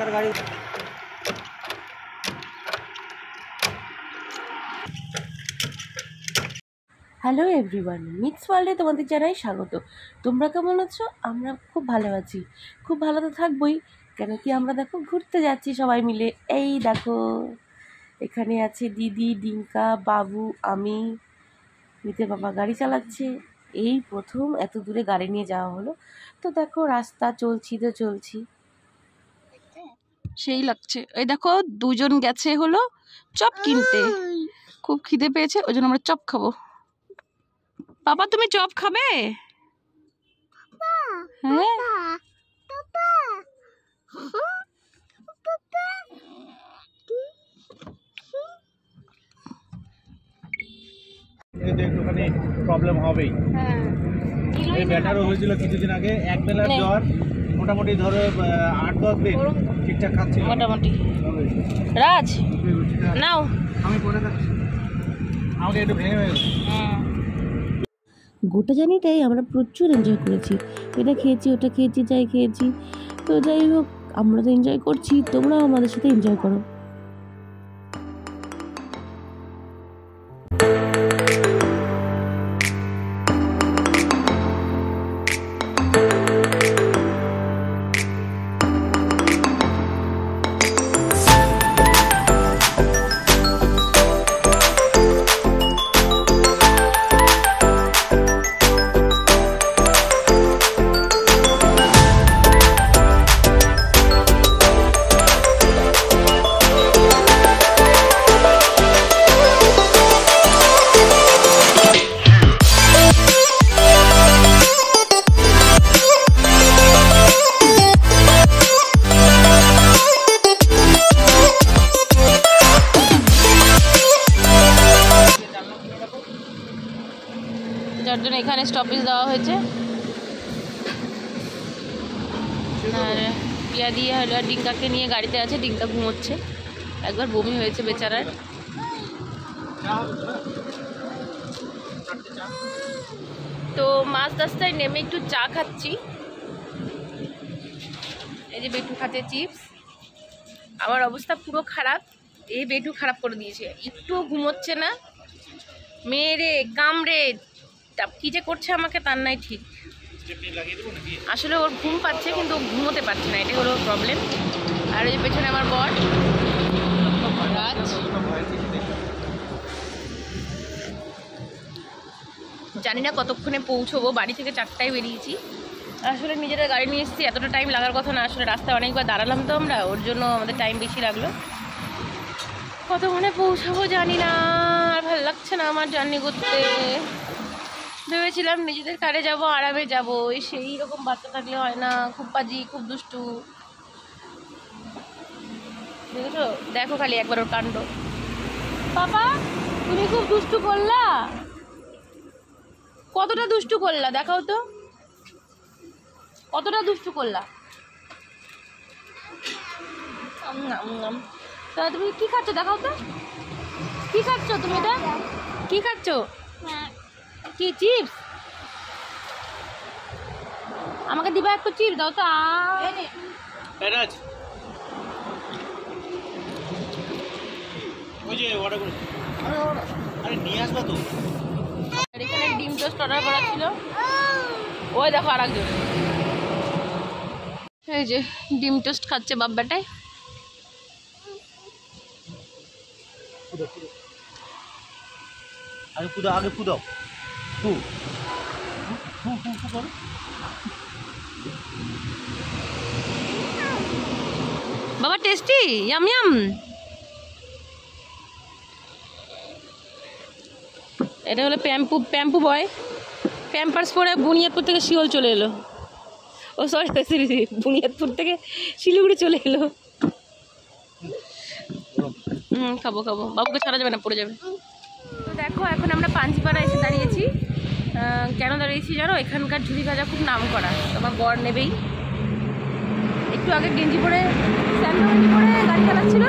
চাকার গাড়ি। Hello everyone, mix ওয়ার্ল্ডে তোমাদের জানাই স্বাগত। তোমরা কেমন আছো? আমরা খুব ভালো আছি, খুব ভালো তো থাকবোই। কেন কি আমরা দেখো ঘুরতে যাচ্ছি সবাই মিলে। এই দেখো এখানে আছে দিদি, ডিঙ্কা, বাবু, আমি। মিতে বাবা গাড়ি চালাচ্ছে। এই প্রথম এত দূরে গাড়ি নিয়ে যাওয়া হলো। তো দেখো রাস্তা চলছি। সেই লাগছে। এই দেখো দুজন গেছে হলো চপ কিনতে, খুব খিদে পেয়েছে, ওই জন্য আমরা চপ খাবো। বাবা তুমি চপ খাবে? হ্যাঁ একটুখানি প্রবলেম হবেই। এই ব্যাটারও হয়েছিল কিছুদিন আগে, এক বেলার জ্বর, মোটামুটি ধরো 8-10 দিন ঠিকঠাক খাচ্ছি মোটামুটি। রাজ নাও, আমি করে যাচ্ছি, আমাকে একটু ভেঙে গেছে। গোটা জানিটাই আমরা প্রচুর এনজয় করেছি। এটা খেয়েছি, ওটা খেয়েছি, যাই খেয়েছি। তো যাই হোক, আমরা তো এনজয় করছি, তোমরাও আমাদের সাথে এনজয় করো। যার জন্য এখানে স্টপেজ দেওয়া হয়েছে। আর পিয়া দিয়ে হলো ডিঙ্কাকে নিয়ে গাড়িতে আছে, ডিঙ্কা ঘুমোচ্ছে, একবার বমি হয়েছে বেচারার। তো মাছ রাস্তায় নেমে একটু চা খাচ্ছি। এই যে বেটু খাচ্ছে চিপস। আমার অবস্থা পুরো খারাপ, এই বেটু খারাপ করে দিয়েছে, একটুও ঘুমোচ্ছে না, মেরে কামড়ে কি যে করছে আমাকে তার নাই ঠিক। আসলে ওর ঘুম পাচ্ছে কিন্তু ঘুমোতে পারছে না, এটাই হলো প্রবলেম। আর ওই যে পেছনে আমার বর রাজ, জানি না কতক্ষণে পৌঁছবো। বাড়ি থেকে 4টায় বেরিয়েছি। আসলে নিজেরা গাড়ি নিয়ে এসেছি, এতটা টাইম লাগার কথা না। আসলে রাস্তায় অনেকবার দাঁড়ালাম তো আমরা, ওর জন্য আমাদের টাইম বেশি লাগলো। কতক্ষণে পৌঁছাবো জানি না, আর ভালো লাগছে না আমার জার্নি করতে। ভেবেছিলাম নিজেদের কারে যাব, আরামে যাব, সেই রকম বাচ্চা থাকলে হয় না, খুব বাজি, খুব দুষ্টু। দেখেছো, দেখো খালি একবার ওর কাণ্ড। পাপা তুমি খুব দুষ্টু করলা, কতটা দুষ্টু করলা দেখাও তো, কতটা দুষ্টু করলা। তা তুমি কি খাচ্ছ দেখাও তো, কি খাচ্ছ তুমি? এটা কি খাচ্ছ? কি চিপস? আমাকে দিবা একটু চিপস দাও তো। ওই যে অর্ডার করে, আরে নিয়ে আসবা তো। এখানে ডিম টোস্ট অর্ডার করা ছিল। ওই দেখো আর একজন, এই যে ডিম টোস্ট খাচ্ছে বাপ বেটায়। আগে পুদাও, আগে পুদাও, বাবা টেস্টি, ইয়াম ইয়াম। এটা হলো প্যাম্পু বয়, প্যাম্পার্স পরে বুনিয়াদপুর থেকে শিওল চলে এলো। ও সরি, বুনিয়াদপুর থেকে শিলিগুড়ি চলে এলো। খাবো, বাবুকে ছাড়া যাবে না, পড়ে যাবে। তো দেখো এখন আমরা পাঞ্চিপাড়া এসে দাঁড়িয়েছি। কেন দাঁড়িয়েছি জানো? এখানকার ঝুড়ি ভাজা খুব নাম করা, তোমার বর নেবেই। একটু আগে গেঞ্জি পরে, স্যান্ডো গেঞ্জি পরে গাড়ি চালাচ্ছিল,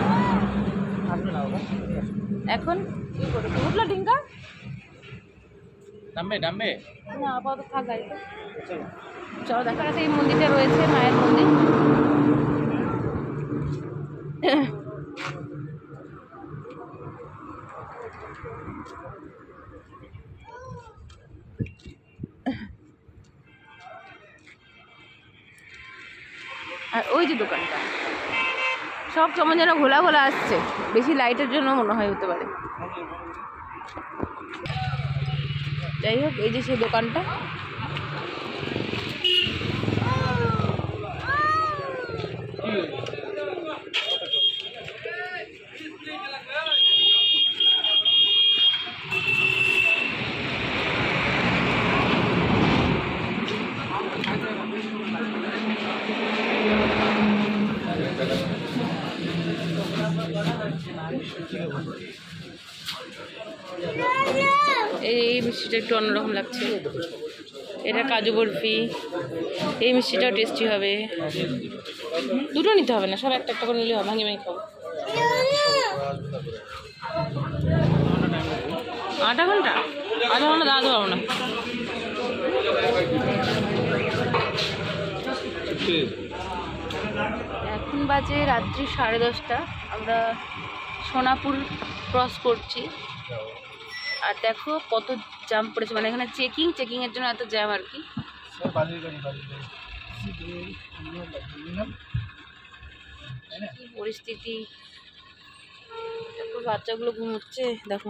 এখন কি করে উঠলো ডিঙ্কা? নামবে না আপাতত থাক গাড়িতে। চলো দেখা যাচ্ছে এই মন্দিরটা রয়েছে, মায়ের মন্দির। আর ওই যে দোকানটা সব কেমন যেন ঘোলা ঘোলা আসছে, বেশি লাইটের জন্য মনে হয় হতে পারে। যাই হোক, এই যে সেই দোকানটা। এই মিষ্টিটা একটু অন্যরকম লাগছে, এটা কাজু বরফি। এই মিষ্টিটাও টেস্টি হবে। দুটো নিতে হবে না, সব একটা একটা করে নিলে হবে, ভাঙি ভাঙি খাবো। আধা ঘন্টা দাঁড়াতে পারবো না। এখন বাজে রাত্রি 10:30। আমরা সোনাপুর ক্রস করছি। আর দেখো কত জ্যাম পড়েছে, মানে এখানে চেকিংয়ের জন্য এত জ্যাম আর কি। কি পরিস্থিতি দেখো, বাচ্চাগুলো ঘুমোচ্ছে দেখো।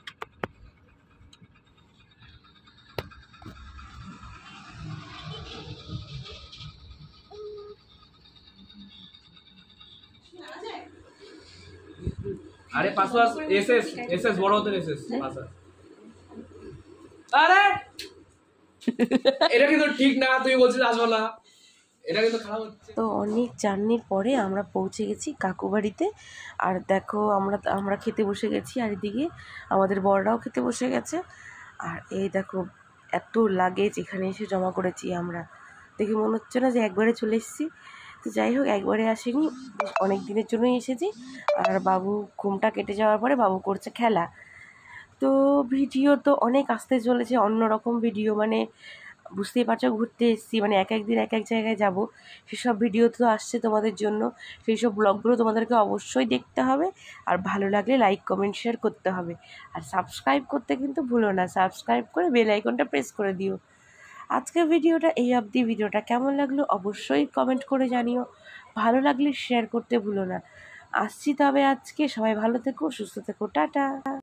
আরে পাসওয়ার্ড এসএস বড় হতে এসএস পাসওয়ার্ড। আরে এটা কিন্তু ঠিক না, তুই বলছিস আসবো না, এটা কিন্তু খারাপ হচ্ছে। তো অনেক জার্নির পরে আমরা পৌঁছে গেছি কাকু বাড়িতে। আর দেখো আমরা খেতে বসে গেছি, আর এদিকে আমাদের বড়রাও খেতে বসে গেছে। আর এই দেখো এত লাগেজ এখানে এসে জমা করেছি আমরা, দেখে মনে হচ্ছে না যে একবারে চলে এসেছি। তো যাই হোক, একবারে আসিনি, অনেক দিনের জন্যই এসেছি। আর বাবু ঘুমটা কেটে যাওয়ার পরে বাবু করছে খেলা। তো ভিডিও তো অনেক আসতে চলেছে, অন্যরকম ভিডিও, মানে বুঝতেই পারছো ঘুরতে এসেছি, মানে এক এক দিন এক এক জায়গায় যাব, সেসব ভিডিও তো আসছে তোমাদের জন্য। সেই সব ব্লগগুলো তোমাদেরকে অবশ্যই দেখতে হবে। আর ভালো লাগলে লাইক কমেন্ট শেয়ার করতে হবে। আর সাবস্ক্রাইব করতে কিন্তু ভুলো না, সাবস্ক্রাইব করে বেল আইকনটা প্রেস করে দিও। আজকের ভিডিওটা এই অবধি। ভিডিওটা কেমন লাগলো অবশ্যই কমেন্ট করে জানিও, ভালো লাগলে শেয়ার করতে ভুলো না। আসছি তবে আজকে, সবাই ভালো থেকো, সুস্থ থেকো, টাটা।